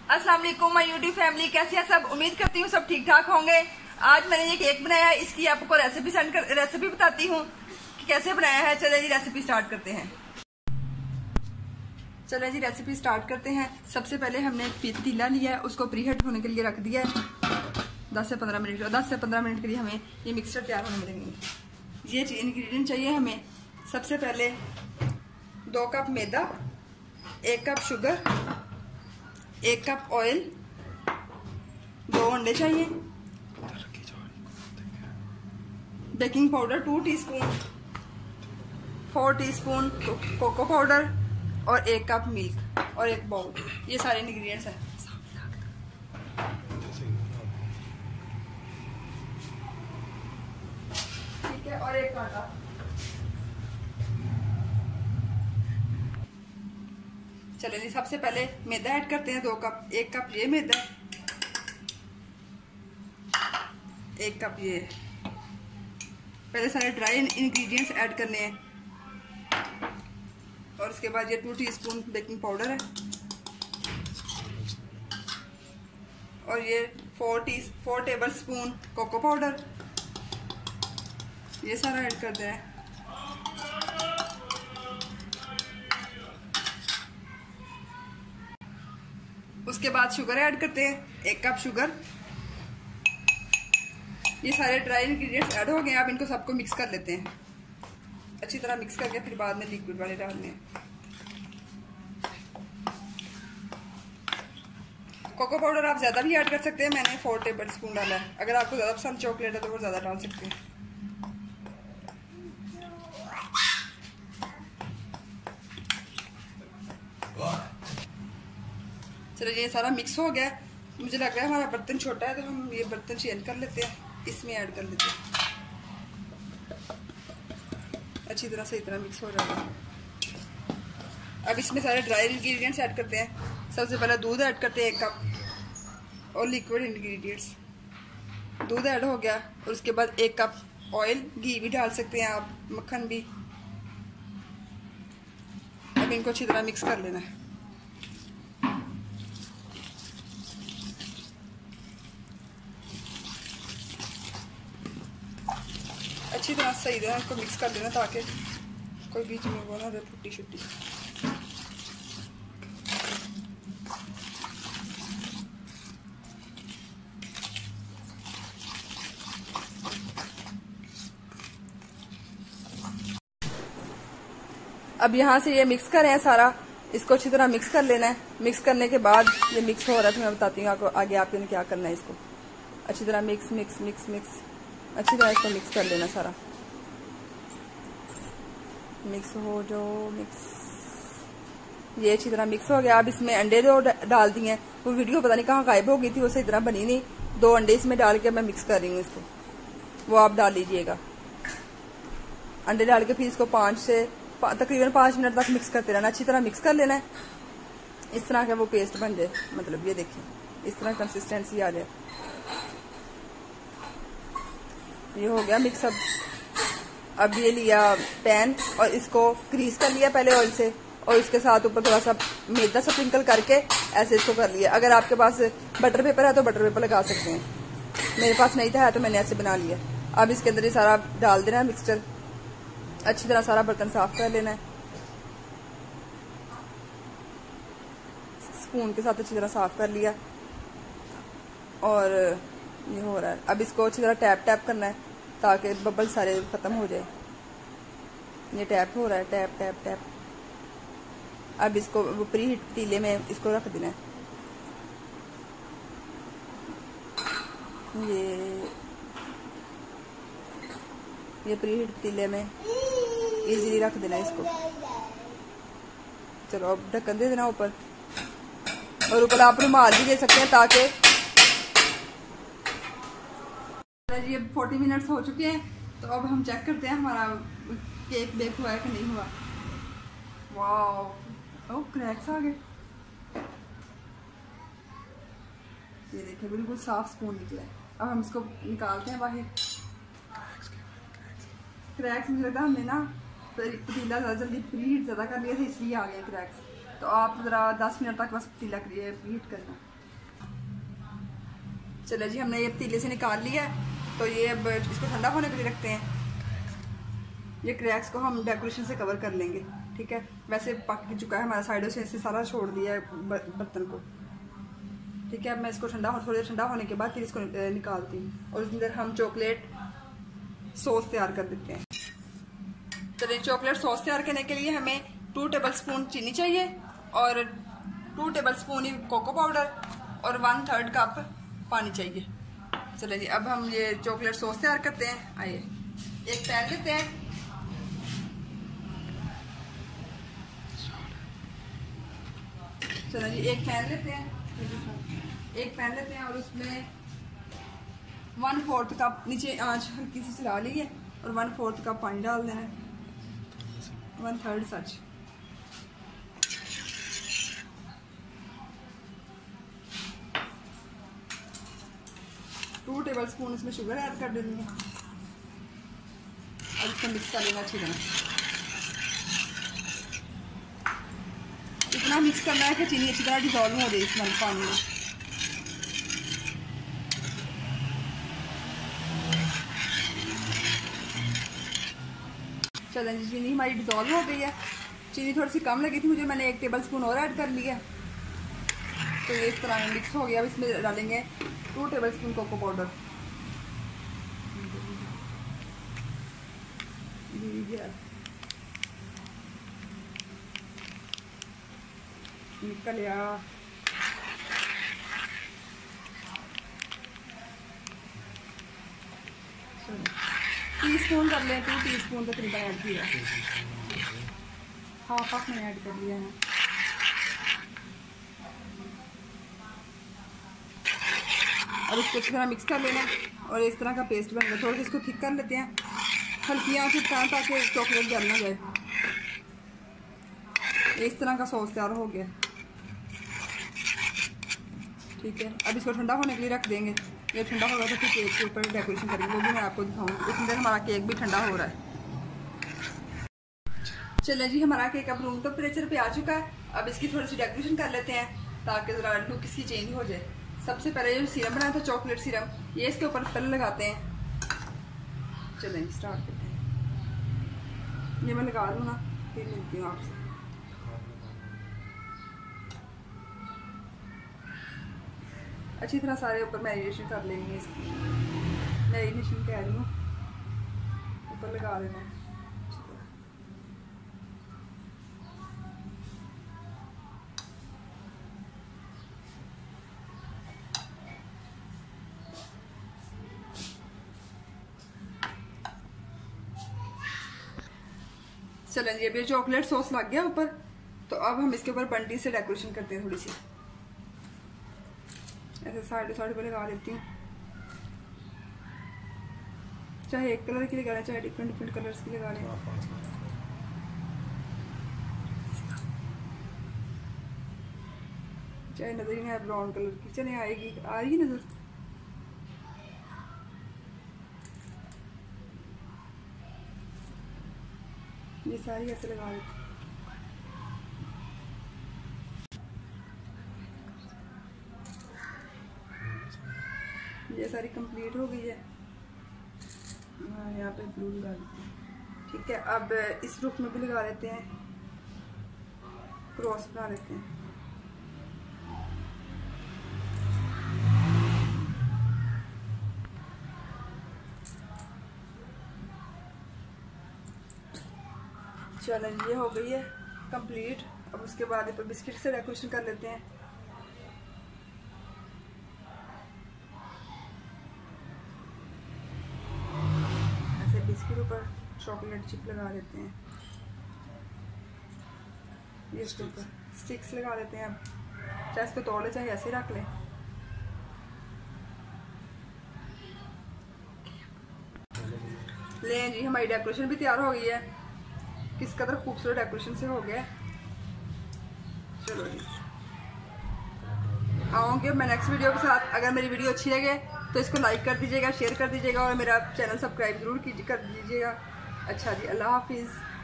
अस्सलाम वालेकुम my YouTube family, कैसे हैं सब। उम्मीद करती हूँ सब ठीक ठाक होंगे। आज मैंने ये केक बनाया है, इसकी आपको रेसिपी बताती हूँ कि कैसे बनाया है। चले जी रेसिपी स्टार्ट करते हैं। चले जी रेसिपी स्टार्ट करते हैं। सबसे पहले हमने एक पतीला लिया है, उसको प्रीहीट होने के लिए रख दिया है 10 से 15 मिनट। 10 से 15 मिनट के लिए हमें ये मिक्सचर तैयार होने मिलेंगे। ये इंग्रेडिएंट चाहिए हमें। सबसे पहले 2 कप मैदा, 1 कप शुगर, 1 कप ऑयल, 2 अंडे चाहिए, baking powder 2 teaspoon, 4 teaspoon cocoa powder और 1 कप मिल्क और 1 बाउल। ये सारे इंग्रेडिएंट्स हैं। ठीक है, और 1 कांटा। चलिए जी, सबसे पहले मैदा ऐड करते हैं 2 कप। 1 कप ये मैदा, 1 कप ये। पहले सारे ड्राई इंग्रेडिएंट्स ऐड करने हैं और उसके बाद ये 2 टीस्पून बेकिंग पाउडर है और ये 4 टेबल स्पून कोको पाउडर। ये सारा ऐड कर दें। उसके बाद शुगर ऐड करते हैं, 1 कप शुगर। ये सारे ड्राई इंग्रेडिएंट्स ऐड हो गए। अब इनको सबको मिक्स कर लेते हैं अच्छी तरह। मिक्स करके फिर बाद में लिक्विड वाले डालने हैं। कोको पाउडर आप ज़्यादा भी ऐड कर सकते हैं, मैंने 4 टेबल स्पून डाला है। अगर आपको ज़्यादा पसंद चॉकलेट है तो वो ज़्यादा डाल सकते हैं। चलो ये सारा मिक्स हो गया। मुझे लग रहा है हमारा बर्तन छोटा है तो हम ये बर्तन चेंज कर लेते हैं, इसमें ऐड कर लेते हैं। अच्छी तरह सही तरह मिक्स हो जाएगा। अब इसमें सारे ड्राई इंग्रेडिएंट्स ऐड करते हैं। सबसे पहले दूध ऐड करते हैं 1 कप और लिक्विड इंग्रेडिएंट्स। दूध ऐड हो गया और उसके बाद 1 कप ऑयल, घी भी डाल सकते हैं आप, मक्खन भी। अब इनको अच्छी तरह मिक्स कर लेना है। अच्छी तरह सही तरह इसको मिक्स कर लेना ताकि कोई बीच में वो ना रहे फुट्टी शुट्टी। अब यहाँ से ये मिक्स करें सारा, इसको अच्छी तरह मिक्स कर लेना है। मिक्स करने के बाद ये मिक्स हो रहा है तो मैं बताती हूँ आपको आगे आपने क्या करना है। इसको अच्छी तरह मिक्स मिक्स मिक्स मिक्स अच्छी तरह इसको मिक्स कर लेना सारा। मिक्स हो जो मिक्स, ये अच्छी तरह मिक्स हो गया। अब इसमें अंडे जो डाल दिए हैं, वो वीडियो पता नहीं कहाँ गायब हो गई थी, वो सही तरह बनी नहीं। 2 अंडे इसमें डाल के मैं मिक्स कर रही हूँ इसको, वो आप डाल लीजिएगा। अंडे डाल के फिर इसको तकरीबन 5 मिनट तक मिक्स करते रहना। अच्छी तरह मिक्स कर लेना है इस तरह का वो पेस्ट बन जाए। मतलब ये देखिए इस तरह कंसिस्टेंसी आ जाए। ये हो गया मिक्स। अब ये लिया पैन और इसको ग्रीस कर लिया पहले ऑयल से और इसके साथ ऊपर थोड़ा सा मैदा स्प्रिंकल करके ऐसे इसको कर लिया। अगर आपके पास बटर पेपर है तो बटर पेपर लगा सकते हैं। मेरे पास नहीं था तो मैंने ऐसे बना लिया। अब इसके अंदर ये सारा डाल देना है मिक्सचर। अच्छी तरह सारा बर्तन साफ कर लेना है स्पून के साथ। अच्छी तरह साफ कर लिया और ये हो रहा है। अब इसको अच्छी तरह टैप टैप करना है ताकि बबल सारे खत्म हो जाए। ये टैप हो रहा है, टैप टैप टैप। अब इसको वो प्री हीट पतीले में इसको रख देना है। ये प्री हीट पतीले में इजीली रख देना है इसको। चलो अब ढक्कन दे देना ऊपर, और ऊपर आप रुमाल भी दे सकते हैं ताकि। ये 40 मिनट्स हो चुके हैं तो अब हम चेक करते हैं हमारा केक बेक हुआ है कि नहीं हुआ। वाह, ओह क्रैक्स आ गए। ये देखिए बिल्कुल साफ स्पून निकला है। अब हम इसको निकालते हैं बाहर। क्रैक्स मुझे लगता है हमने ना पतीला ज़्यादा जल्दी प्रीहीट ज़्यादा कर लिया था, इसलिए आ गए क्रैक्स। तो आप ज़रा 10 मिनट तक बस पतीला प्रीहीट करना। चलो जी, हमने ये पतीले से निकाल लिया है, तो ये अब इसको ठंडा होने के लिए रखते हैं। ये क्रैक्स को हम डेकोरेशन से कवर कर लेंगे, ठीक है। वैसे पक चुका है हमारा, साइडों से इससे सारा छोड़ दिया है बर्तन को, ठीक है। अब मैं इसको थोड़ी ठंडा होने के बाद फिर इसको निकालती हूँ और उसके अंदर हम चॉकलेट सॉस तैयार कर देते हैं। चलिए, चॉकलेट सॉस तैयार करने के लिए हमें 2 टेबलस्पून चीनी चाहिए और 2 टेबलस्पून ही कोको पाउडर और 1/3 कप पानी चाहिए। चलिए जी, अब हम ये चॉकलेट सॉस तैयार करते हैं। आइए, एक पैन लेते हैं, चलो जी एक पैन लेते हैं और उसमें 1/4 कप, नीचे आंच हल्की सी चला ली है, और 1/4 कप पानी डाल देना है, 1/3 सच। टू टेबलस्पून इसमें शुगर ऐड कर देनी है और इसको मिक्स कर लेना अच्छी तरह। इतना मिक्स करना है कि चीनी अच्छी तरह डिजॉल्व हो जाए इस पानी में। चलें जी, चीनी हमारी डिजॉल्व हो गई है। चीनी थोड़ी सी कम लगी थी मुझे, मैंने 1 टेबलस्पून और ऐड कर लिया, तो ये इस तरह मिक्स हो गया। अब इसमें डालेंगे 2 टेबलस्पून कोको पाउडर। निकल गया। टीस्पून कर लें, 2 टीस्पून तकरीबन ऐड किया, हाफ मैंने ऐड कर लिया है। और इसको अच्छी तरह मिक्स कर लेना और इस तरह का पेस्ट बन गया। थोड़ा सा इसको थिक कर लेते हैं, हल्की आंच पे ताकि चॉकलेट जल ना जाए। इस तरह का सॉस तैयार हो गया, ठीक है। अब इसको ठंडा होने के लिए रख देंगे। ये ठंडा होगा तो फिर केक के ऊपर डेकोरेशन करेंगे, वो भी मैं आपको दिखाऊंगी। इतनी देर हमारा केक भी ठंडा हो रहा है। चलिए जी, हमारा केक अब रूम टेम्परेचर पे आ चुका है। अब इसकी थोड़ी सी डेकोरेशन कर लेते हैं ताकि ज़रा लुक इसकी चेंज हो जाए। सबसे पहले जो सीरम बनाया था, चॉकलेट सीरम, ये इसके ऊपर पहले लगाते हैं। चलें स्टार्ट करते हैं। ये मैं लगा दूँ ना, फिर मिलती हूँ आपसे। अच्छी तरह सारे ऊपर मैरिनेशन कर लेंगे इसकी। मैरिनेशन कह रही हूँ, ऊपर लगा देना है। चलें जी, अभी चॉकलेट सॉस लग गया ऊपर, तो अब हम इसके ऊपर बंटी से डेकोरेशन करते हैं। थोड़ी सी ऐसे साइड पे लगा लेती हूँ, चाहे एक कलर की लगा लें, चाहे डिफरेंट कलर्स की लगा लें। चाहे नजर ही नहीं है ब्राउन कलर की, चले आएगी, आ रही नजर। ये सारी ऐसे लगा लेती हूँ। ये सारी कंप्लीट हो गई है। यहाँ पे ब्लू लगा देते हैं, ठीक है। अब इस रुख में भी लगा लेते हैं, क्रॉस बना लेते हैं। चलें, ये हो गई है कंप्लीट। अब उसके बाद इस पर बिस्किट से डेकोरेशन कर लेते हैं। ऐसे बिस्किट ऊपर चॉकलेट चिप लगा देते हैं, ये इसके ऊपर स्टिक्स लगा देते हैं। अब चाहे इसको तोड़ ले, चाहे ऐसे रख लें। लें जी, हमारी डेकोरेशन भी तैयार हो गई है। किस कदर खूबसूरत डेकोरेशन से हो गया। चलो जी, आऊँगी मैं नेक्स्ट वीडियो के साथ। अगर मेरी वीडियो अच्छी लगे तो इसको लाइक कर दीजिएगा, शेयर कर दीजिएगा और मेरा चैनल सब्सक्राइब जरूर कर दीजिएगा। अच्छा जी, अल्लाह हाफिज़।